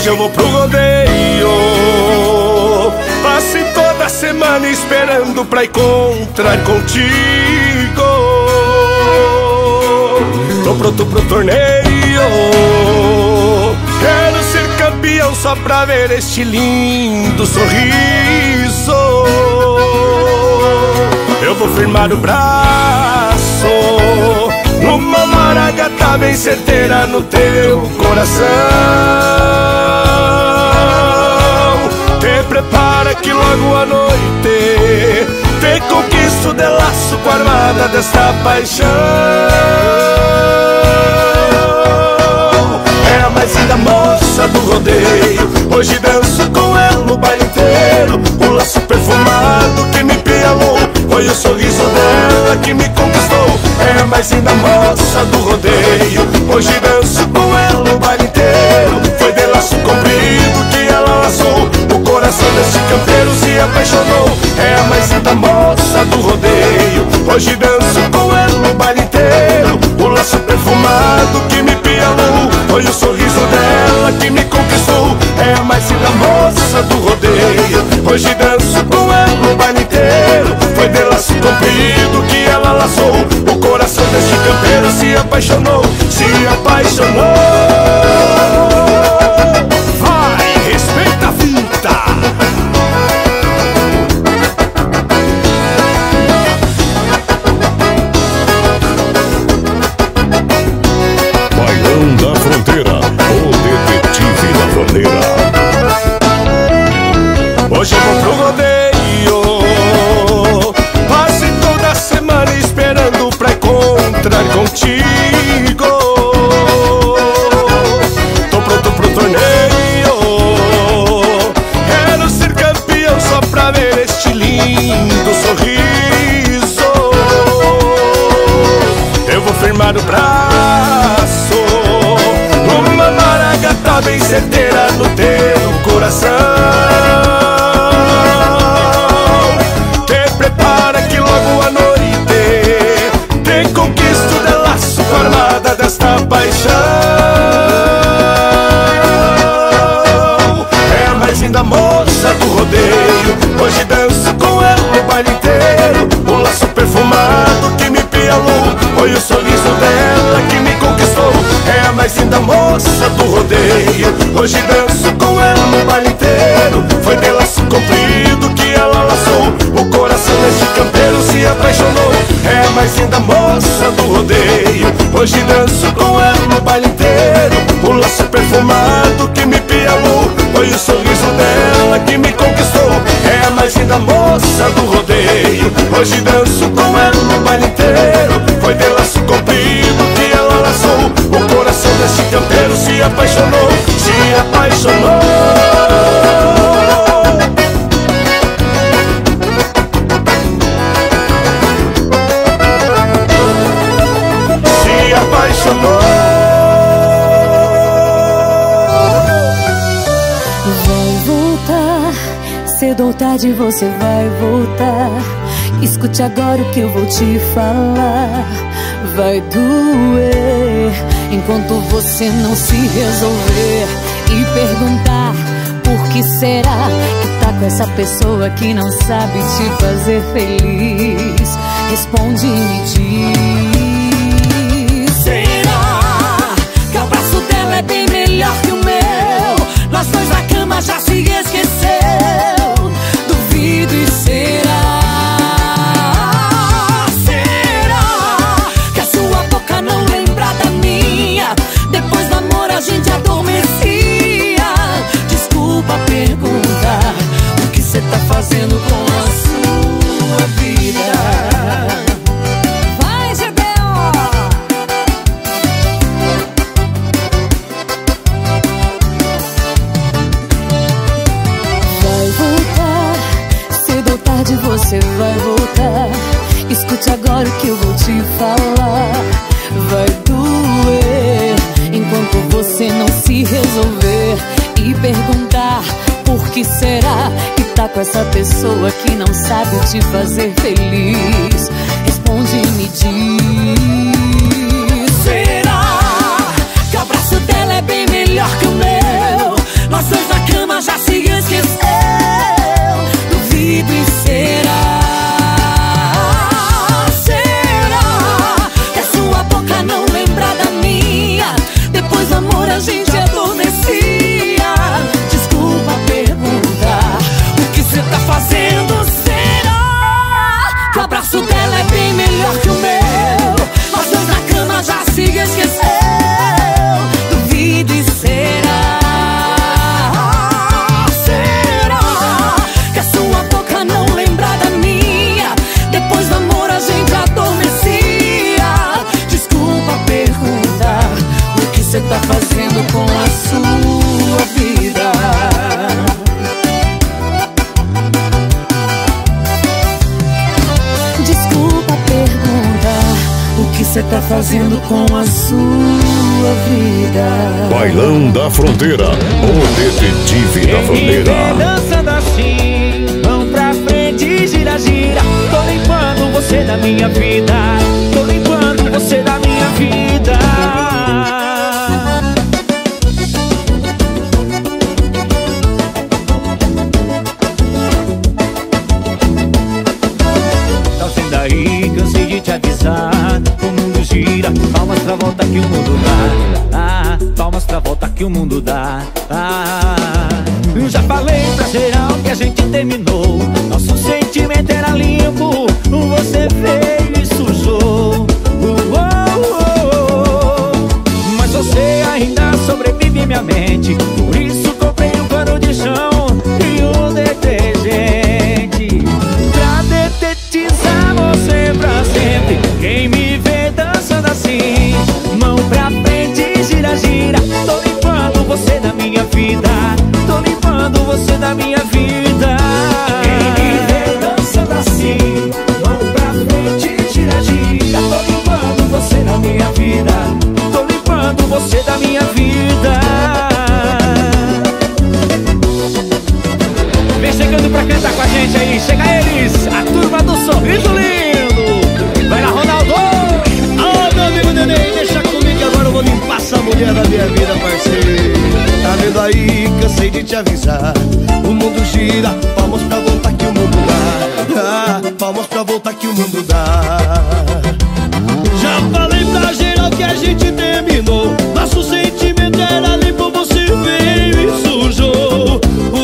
Hoje eu vou pro rodeio. Passei toda semana esperando pra encontrar contigo. Tô pronto pro torneio. Quero ser campeão só pra ver este lindo sorriso. Eu vou firmar o braço numa maragata bem certeira no teu coração. Te prepara que logo à noite te conquisto de laço com a armada desta paixão. É a mais linda moça do rodeio. Hoje danço com ela no baile inteiro. O laço perfumado que me pialou foi o sorriso dela que me conquistou. É a mais linda moça do rodeio. Hoje danço com ela no baile inteiro. Foi de laço comprido que ela laçou. O coração desse campeiro se apaixonou. É a mais linda moça do rodeio. Hoje danço com ela no baile inteiro. O laço perfumado que me pialou foi o sorriso dela que me conquistou. É a mais linda moça do rodeio. Hoje danço com ela no baile inteiro. Foi de laço comprido que ela laçou. O coração deste campeiro se apaixonou. Se apaixonou. Vai, respeita a fita. Bailão da Fronteira, o detetive da fronteira. Hoje eu vou pro rodeio. Passei toda semana esperando pra encontrar contigo. Tô pronto pro torneio. Quero ser campeão só pra ver este lindo sorriso. Eu vou firmar o braço numa maragata bem certeira no teu coração. Te prepara que logo à noite te conquisto de laço com a armada desta paixão. É a mais linda moça do rodeio. Hoje danço com ela no baile inteiro. O laço perfumado que me pialou foi o sorriso dela que me conquistou. É a mais linda moça do rodeio. Hoje danço com ela no baile inteiro. Foi de laço comprido que ela laçou. O coração deste campeiro se apaixonou. É a mais linda moça do rodeio. Hoje danço com ela no baile inteiro. O laço perfumado que me pialou foi o sorriso dela que me conquistou. É a mais linda moça do rodeio. Hoje danço com ela no baile inteiro. Foi de laço comprido que ela laçou. O coração deste campeiro se apaixonou. Se apaixonou. Se apaixonou. Vai voltar, cedo ou tarde você vai voltar. Escute agora o que eu vou te falar. Vai doer enquanto você não se resolver e perguntar por que será que tá com essa pessoa que não sabe te fazer feliz. Responde e me diz: será que o braço dela é bem melhor que o meu? Nós dois na cama já se esqueceu. Duvido e será? Depois do amor a gente adormecia. Desculpa perguntar o que cê tá fazendo com a sua vida. Vai, Gedeon! Vai voltar, cedo ou tarde você vai voltar. Escute agora o que eu vou te falar. Vai doer enquanto você não se resolver e perguntar por que será que tá com essa pessoa que não sabe te fazer feliz. Responde e me diz: será que o abraço dela é bem melhor que o meu? Nós dois na cama já se esqueceu. Duvido e será. Será que a sua boca não lembra da minha? Depois do amor a gente adormecia. Desculpa perguntar, o que cê tá fazendo? Será que o abraço dela é bem melhor que o meu? Nós dois na cama já se esqueceu. Duvido e será. Será que a sua boca não lembra da minha? Depois do amor a gente adormecia. Desculpa perguntar, o que cê tá fazendo com a sua vida? Desculpa perguntar, o que cê tá fazendo com a sua vida? Bailão da Fronteira, o detetive da fronteira. Dançando assim, mão pra frente, gira, gira. Tô limpando você da minha vida. Tô limpando você da minha vida. Tá vendo aí, cansei de te avisar. O mundo gira, palmas pra volta que o mundo dá. Palmas pra volta que o mundo dá. Eu já falei pra geral que a gente terminou. Nosso sentimento era limpo, você veio e sujou. Mas você ainda sobrevive em minha mente. Por isso comprei um pano de chão e um detergente pra detetizar você pra sempre. Quem me vê dançando assim, mão pra frente, gira, gira. Tô limpando você da minha vida. Tô limpando você da minha vida. Quem me vê dançando assim, mão pra frente, gira, gira. Tô limpando você da minha vida. Tô limpando você da minha vida. Vem chegando pra cantar com a gente aí. Chega eles, a turma do Sorriso Lindo. Vai lá, Ronaldo. Ô, meu amigo Neném, deixa comigo que agora eu vou limpar essa mulher da minha vida, parceiro. Tá vendo aí, cansei de te avisar. O mundo gira, palmas pra voltar que o mundo dá. Palmas pra voltar que o mundo dá. Já falei pra geral que a gente terminou. Nosso sentimento era limpo, você veio e sujou.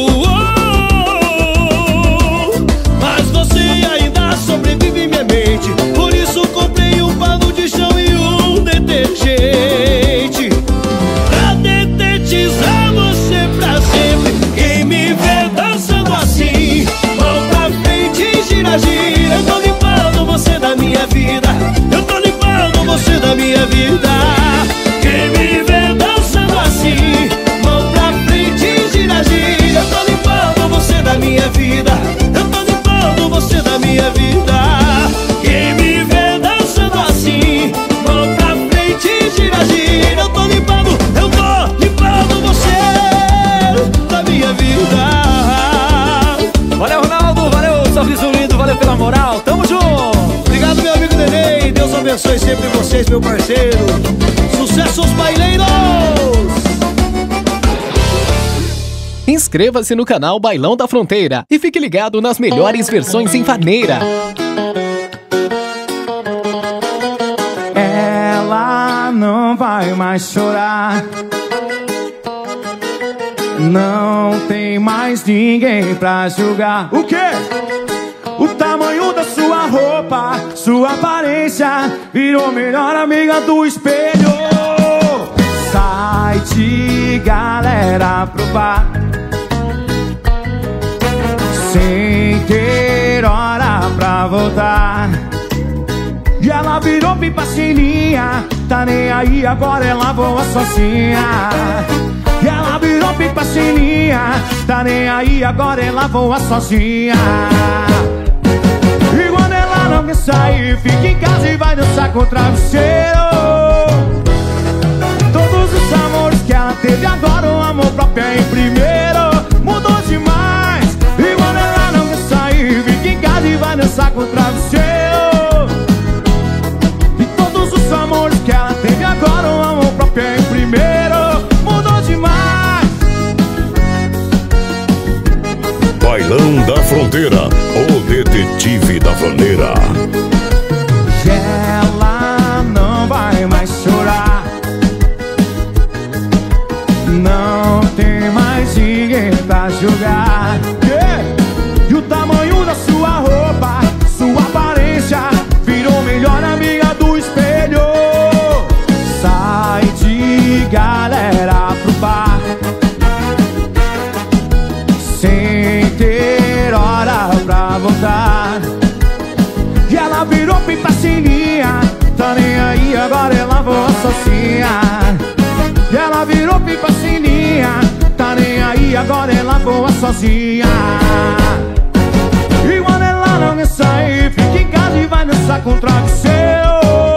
Mas você ainda sobrevive em minha mente. Por isso comprei um pano de chão e um detergente pra detetizar você pra sempre. Quem me vê dançando assim, mão pra frente, gira, gira. Eu tô limpando você da minha vida. Eu tô limpando você da minha vida. Quem me vê dançando assim, mão pra frente, gira, gira. Eu tô limpando você da minha vida. Eu tô limpando você da minha vida. Quem me vê dançando assim, mão pra frente, gira, gira. Eu tô limpando você da minha vida. Valeu, Ronaldo, valeu, Sorriso Lindo, valeu pela moral, tamo junto. Obrigado, meu amigo Neném. Deus abençoe sempre vocês, meu parceiro. Sucesso aos baileiros. Inscreva-se no canal Bailão da Fronteira e fique ligado nas melhores versões em vaneira. Ela não vai mais chorar. Não tem mais ninguém pra julgar. O quê? O tamanho da sua roupa, sua aparência virou melhor amiga do espelho. Sai de galera pro bar, sem ter hora pra voltar. E ela virou pipacininha, tá nem aí, agora ela voa sozinha. E ela virou pipacininha, tá nem aí, agora ela voa sozinha. E quando ela não quer sair, fica em casa e vai dançar com o travesseiro. Todos os amores que ela teve, agora o amor próprio é em primeiro. Mudou demais. E quando ela não quer sair, fica em casa e vai dançar com o travesseiro. E todos os amores que ela teve, agora o amor próprio é em primeiro. Mudou demais. Fronteira, o detetive da fronteira. Ela não vai mais chorar, não tem mais ninguém pra julgar. E o tamanho da sua roupa, sua aparência, virou melhor amiga do espelho. Sai de galera pro bar, sem ter hora pra voltar. E ela virou pipa sem linha, tá nem aí, agora ela voa sozinha. E ela virou pipa sem linha, tá nem aí, agora ela voa sozinha. E quando ela não quer sair, fica em casa e vai dançar com o travesseiro.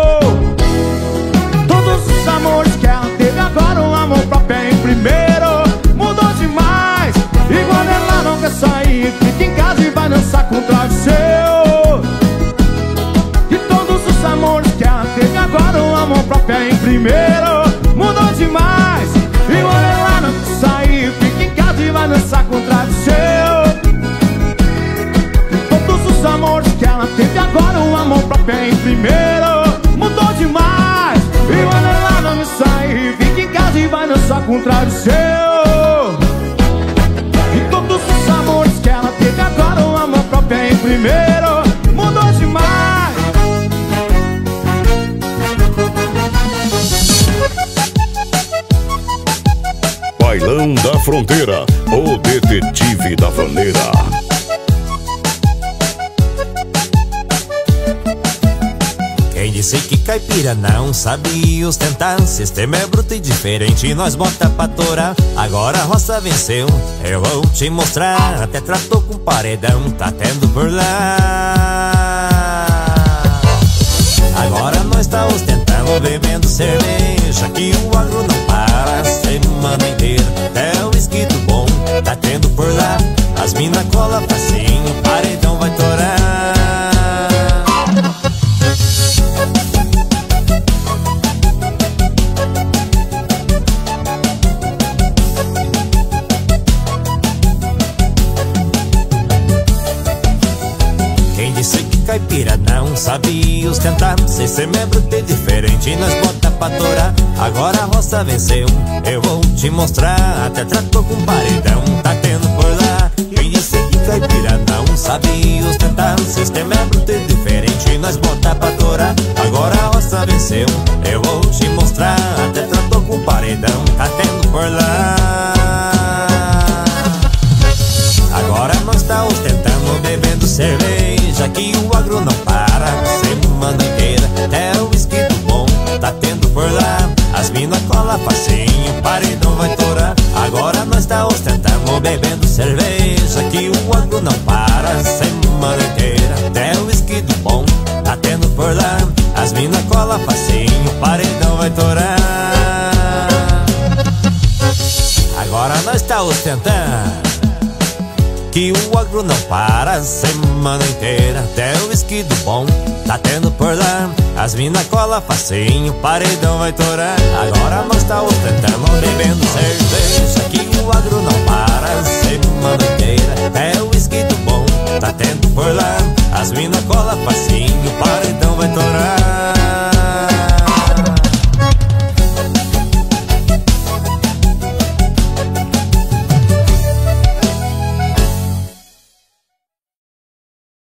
Todos os amores que ela teve, agora o amor próprio é em primeiro. Mudou demais. E quando ela não quer sair, fica em casa e vai dançar com o travesseiro. E todos os amores que ela teve, agora o amor próprio é em primeiro. Mudou demais. E quando ela não quer sair, fica em casa e vai dançar com o travesseiro. E todos os amores que ela teve, agora o amor próprio é em primeiro. Mudou demais. E quando ela não quer sair, fica em casa e vai dançar com o travesseiro. E todos os amores que ela teve, agora o amor próprio é em primeiro. Mudou demais. Bailão da Fronteira, o detetive da fronteira. Quem disse que caipira não sabe ostentar? Sistema é bruto e diferente, nós bota pra torar. Agora a roça venceu, eu vou te mostrar. Até tratou com paredão, tá tendo por lá. Agora nós tá ostentando, bebendo cerveja, que o agro não para a semana inteira. Até o whisky do bom, tá tendo por lá. As mina cola facinho, paredão vai torar. Quem disse que caipira não sabe ostentar? Sistema é bruto e diferente, nós bota pra torar. Agora a roça venceu, eu vou te mostrar. Até tratou com paredão, tá tendo por lá. Quem disse que caipira não sabe ostentar? Sistema é bruto e diferente, nós bota pra torar. Agora a roça venceu, eu vou te mostrar. Até tratou com paredão, tá tendo por lá. Agora nós tá ostentando, bebendo cerveja, que o agro não para a semana inteira. Até o whisky do bom, tá tendo por lá. As mina cola facinho, paredão vai torar. Agora nós tá ostentando, bebendo cerveja, que o agro não para a semana inteira. Até o whisky do bom, tá tendo por lá. As mina cola facinho, paredão vai torar. Agora nós tá ostentando, que o agro não para a semana inteira. Até o whisky do bom, tá tendo por lá. As mina cola facinho, paredão vai torar. Agora nós tá ostentando, bebendo cerveja, que o agro não para a semana inteira. Até o whisky do bom, tá tendo por lá. As mina cola facinho,